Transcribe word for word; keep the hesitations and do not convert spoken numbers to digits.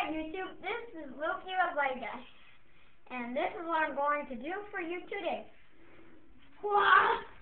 Alright YouTube, this is Loki Vegas, and this is what I'm going to do for you today. What?